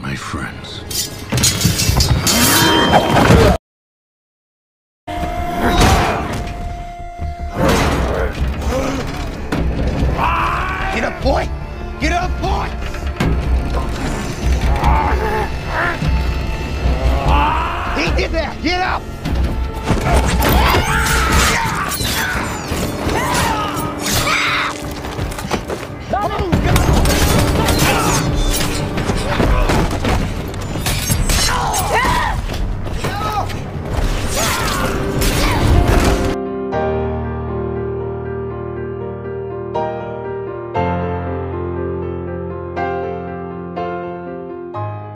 my friends. Get up, boy! Get up, boy! He did that! Get up!